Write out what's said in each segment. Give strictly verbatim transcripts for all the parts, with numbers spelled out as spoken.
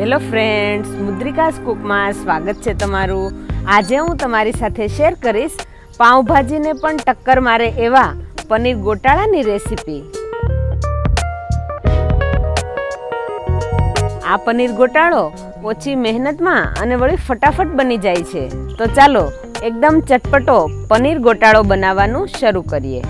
Hello friends, मुद्रिकास cook में स्वागत है तमारू। आज हूँ तमारी साथे शेर करीश पावभाजी ने पण टक्कर मारे एवा पनीर गोटाळा नी रेसिपी। आ पनीर गोटाळो ओછી मेहनत में अने वળી फटाफट बनी जाय छे। तो चालो एकदम चटपटो पनीर गोटाळो बनाववानुं शरू करीए।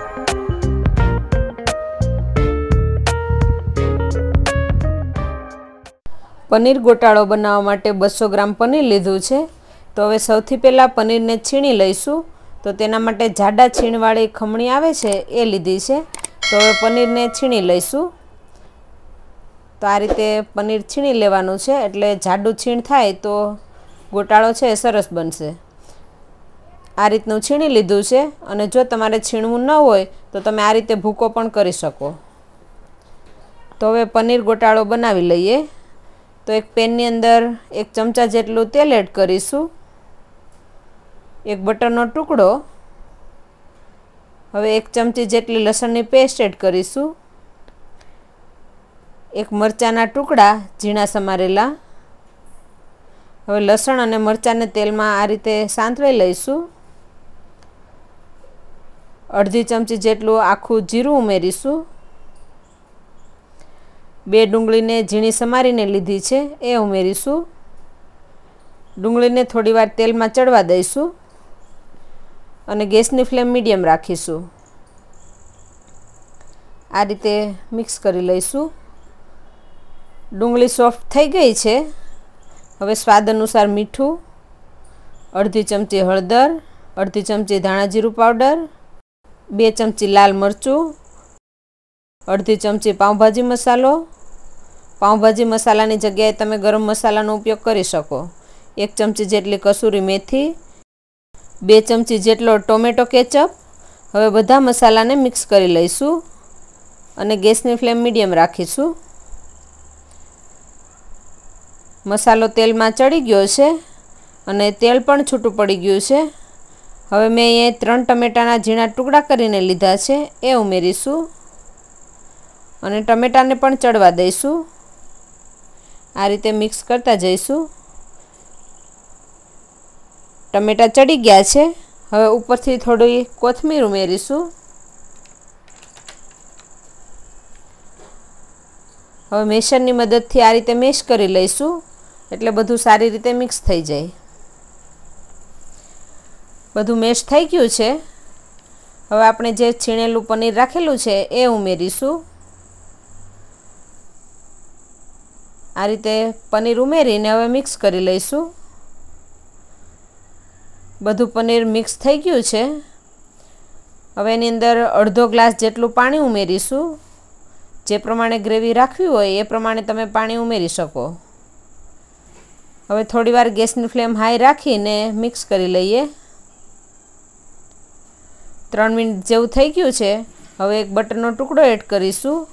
पनीर गोटाळो बनाववा माटे बसो ग्राम पनीर लीधुं छे। तो हवे सौथी पहेला पनीर ने छीणी लईशुं। तो तेना माटे जाडा छीणवाળી खमणी आवे छे ए लीधी छे। तो हवे पनीर ने छीणी लईशुं। तो आ रीते पनीर छीणी लेवानुं छे एटले जाडू छीण थाय तो गोटाळो छे सरस बनशे। आ रीतनुं छीणी लीधुं छे अने जो तमारे छीणवुं न होय तो तमे आ रीते भूको पण करी शको। तो हवे पनीर गोटाळो बनावी लईए। तो एक पेननी अंदर एक चमचा जेटलुं तेल एड करीशुं। एक बटरनो टुकड़ो। हवे एक चमची जेटली लसणनी पेस्ट एड करीशुं। एक मरचाना टुकड़ा झीणा समारेला। हवे लसण अने मरचाने तेलमां आ रीते सांतળી लईशुं। अर्धी चमची जेटलुं आखुं जीरुं उमेरीशुं। बे डूंगळीने झीणी समारीने लीधी छे ए उमेरीशुं। डूंगळीने थोड़ीवार तेलमां चढ़वा दईशुं अने गैसनी फ्लेम मीडियम राखीशुं। आ रीते मिक्स करी लईशुं। डूंगળી सॉफ्ट थई गई छे। हवे स्वाद अनुसार मीठुं, अर्धी चमची हळदर, अर्धी चमची धाणा जीरुं पाउडर, बे चमची लाल मरचुं, अर्धी चमची पावभाजी मसालो। पावभाजी मसालानी जग्याए तमे गरम मसालानो उपयोग करी शको। एक चमची जेटली कसूरी मेथी, बे चमची जेटलो टोमेटो केचप। हवे बधा मसालाने मिक्स करी लईशुं अने गैसनी फ्लेम मीडियम राखीशुं। मसालो तेल में चढ़ी गयो छे अने तेल पण छूटू पड़ी गयुं छे। हवे मैं अहीं त्रण टमेटाना झीणा टुकड़ा करीने लीधा छे ए उमेरीशुं अने टमेटाने पण चढ़वा दईशुं। आ रीते मिक्स करता जईशुं। टमेटा चढ़ी गया छे। हवे उपरथी थोड़ी कोथमीर उमेरीशुं। हवे मेशरनी मददथी आ रीते मेश करी लईशुं एटले बधुं सारी रीते मिक्स थई जाय। बधुं मेश थई गयुं छे। हवे आपणे जे छीणेलुं पनीर राखेलुं छे ए उमेरीशुं। आ रीते पनीर उमेरीने हवे मिक्स करी लईशुं। बधुं पनीर मिक्स थई गयुं छे। हवे एनी अंदर अर्धो ग्लास जेटलुं पाणी उमेरीशुं। जे प्रमाणे ग्रेवी राखवी होय ए प्रमाणे तमे पाणी उमेरी शको। हवे थोड़ीवार गैसनी फ्लेम हाई राखीने मिक्स करी लईए। त्रण मिनिट जेवुं थई गयुं छे। हवे एक बटरनो टुकड़ो एड करीशुं।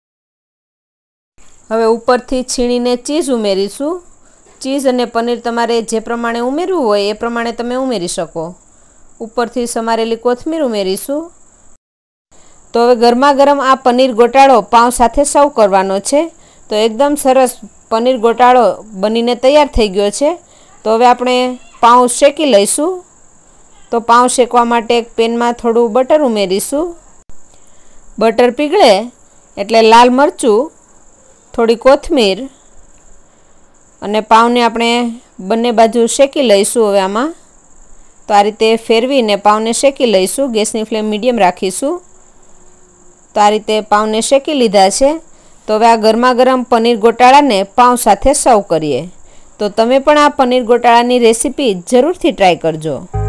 हवे उपरथी छीणीने चीज उमेरीशुं। चीज अने पनीर तमारे जे प्रमाणे उमेरवुं होय ए प्रमाणे तमे उमेरी शको। उपरथी समारेली कोथमीर उमेरीशुं। तो हवे गरमा गरम आ पनीर गोटाळो पाव साथे सर्व करवानो छे। तो एकदम सरस पनीर गोटाळो बनीने तैयार थई गयो छे। तो हवे आपणे पाव शेकी लईशुं। तो पाव शेकवा माटे एक पेन में थोड़ुं बटर उमेरीशुं। बटर पीगळे एटले लाल मरचुं, थोड़ी कोथमीर अने पावने आपणे बंने बाजू शेकी लईशुं। हवे आमां तो आ रीते फेरवीने पावने शेकी लईशुं। गैसनी फ्लेम मीडियम राखीशुं। तो आ रीते पावने शेकी लीधा छे। तो हवे आ गरमा गरम पनीर गोटाळाने पाव साथे सर्व करीए। तो तमे पण आ पनीर गोटाळानी रेसिपी जरूरथी ट्राय करजो।